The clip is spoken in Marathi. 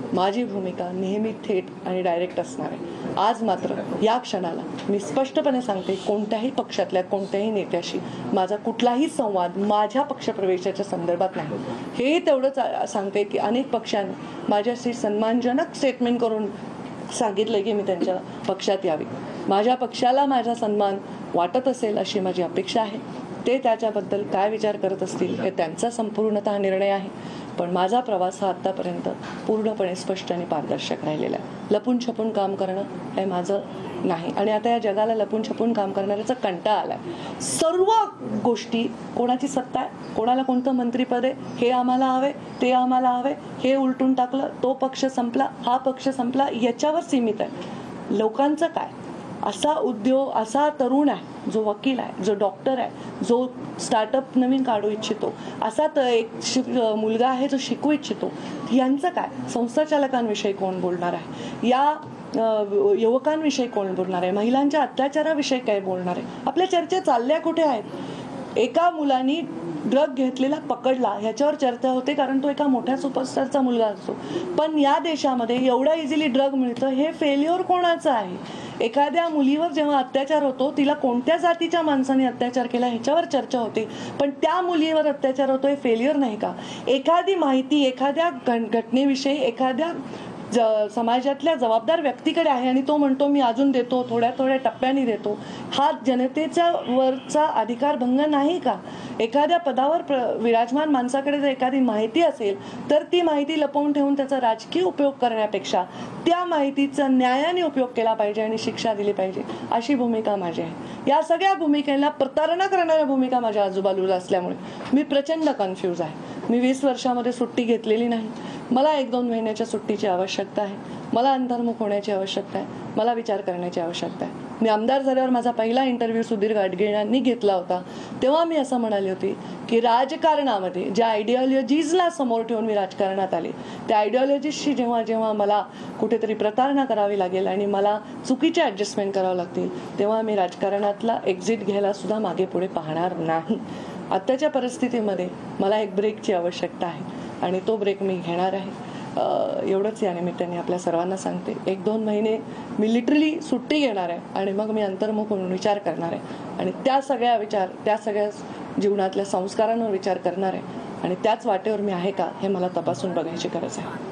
माझी भूमिका नेहमी थेट आणि डायरेक्ट असणार आहे. आज मात्र या क्षणाला मी स्पष्टपणे सांगते, कोणत्याही पक्षातल्या कोणत्याही नेत्याशी माझा कुठलाही संवाद माझ्या पक्षप्रवेशाच्या संदर्भात नाही. हे तेवढंच सांगते की अनेक पक्षांनी माझ्याशी सन्मानजनक स्टेटमेंट करून सांगितलं की मी त्यांच्या पक्षात यावी. माझ्या पक्षाला माझा सन्मान वाटत असेल अशी माझी अपेक्षा आहे. ते त्याच्याबद्दल काय विचार करत असतील हे त्यांचा संपूर्णतः निर्णय आहे. पण माझा प्रवास हा आत्तापर्यंत पूर्णपणे स्पष्ट आणि पारदर्शक राहिलेला आहे. लपून छपून काम करणं हे माझं नाही. आणि आता या जगाला लपून छपून काम करणाऱ्याचा कंटाळा आलाय. सर्व गोष्टी, कोणाची सत्ता आहे, कोणाला कोणतं मंत्रीपद आहे, हे आम्हाला हवे, ते आम्हाला हवे, हे उलटून टाकलं, तो पक्ष संपला, हा पक्ष संपला, याच्यावर सीमित आहे. लोकांचं काय? असा उद्योग, असा तरुण आहे जो वकील आहे, जो डॉक्टर आहे, जो स्टार्टअप नवीन काढू इच्छितो, असा एक मुलगा आहे जो शिकू इच्छितो, यांचं काय? संस्थाचालकांविषयी कोण बोलणार आहे? या युवकांविषयी कोण बोलणार आहे? महिलांच्या अत्याचाराविषयी काय बोलणार आहे? आपल्या चर्चा चालल्या कुठे आहेत? एका मुलाने ड्रग घेतलेला पकडला ह्याच्यावर चर्चा होते कारण तो एका मोठ्या सुपरस्टारचा मुलगा असतो. पण या देशामध्ये एवढा इझिली ड्रग मिळतं, हे फेल्युअर कोणाचं आहे? एखाद्या मुलीवर जेव्हा अत्याचार होतो, तिला कोणत्या जातीच्या माणसाने अत्याचार केला ह्याच्यावर चर्चा होते, पण त्या मुलीवर अत्याचार होतो हे फेल्युअर नाही का? एखादी माहिती एखाद्या घटनेविषयी एखाद्या समाजातल्या जबाबदार व्यक्तीकडे आहे आणि तो म्हणतो मी अजून देतो, थोड्या थोड्या टप्प्याने देतो, हा जनतेच्या वरचा अधिकार भंग नाही का? एखाद्या पदावर विराजमान माणसाकडे जर एखादी माहिती असेल तर ती माहिती लपवून ठेवून त्याचा राजकीय उपयोग करण्यापेक्षा त्या माहितीचा न्यायाने उपयोग केला पाहिजे आणि शिक्षा दिली पाहिजे, अशी भूमिका माझी आहे. या सगळ्या भूमिकेला प्रतारणा करणाऱ्या भूमिका माझ्या आजूबाजूला असल्यामुळे मी प्रचंड कन्फ्यूज आहे. मी 20 वर्षामध्ये सुट्टी घेतलेली नाही. मला 1-2 महिन्याच्या सुट्टीची आवश्यकता आहे. मला अंतर्मुख होण्याची आवश्यकता आहे. मला विचार करण्याची आवश्यकता आहे. मी आमदार झाल्यावर माझा पहिला इंटरव्ह्यू सुधीर गाडगीळांनी घेतला होता, तेव्हा मी असं म्हणाले होते की राजकारणामध्ये ज्या आयडिओलॉजीजला समोर ठेवून मी राजकारणात आले, त्या आयडिओलॉजीजशी जेव्हा जेव्हा मला कुठेतरी प्रतारणा करावी लागेल आणि मला चुकीचे ॲडजस्टमेंट करावं लागतील, तेव्हा मी राजकारणातला एक्झिट घ्यायला सुद्धा मागे पुढे पाहणार नाही. आत्ताच्या परिस्थितीमध्ये मला एक ब्रेकची आवश्यकता आहे आणि तो ब्रेक मी घेणार आहे. एवढंच या निमित्ताने आपल्या सर्वांना सांगते. 1-2 महिने मी लिटरली सुट्टी घेणार आहे आणि मग मी अंतर्मुख होऊन विचार करणार आहे आणि त्या सगळ्या जीवनातल्या संस्कारांवर विचार करणार आहे आणि त्याच वाटेवर मी आहे का हे मला तपासून बघायची गरज आहे.